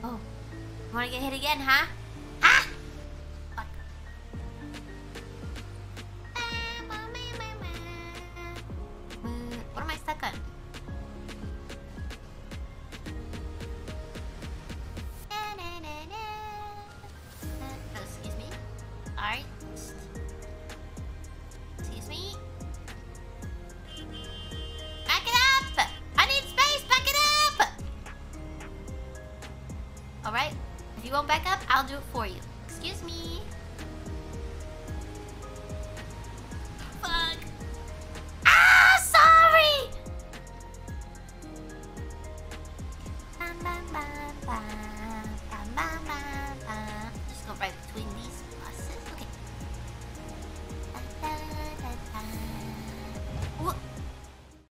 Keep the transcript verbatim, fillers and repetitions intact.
Oh, you wanna get hit again, huh? Ah! Fuck. What am I stuck on? Oh, excuse me. Alright. Excuse me. Back it up! I need space! Back it up! Alright. If you won't back up, I'll do it for you. Excuse me. Fuck. Ah, sorry! Bam, bam, bam, bam, bam, bam, bam.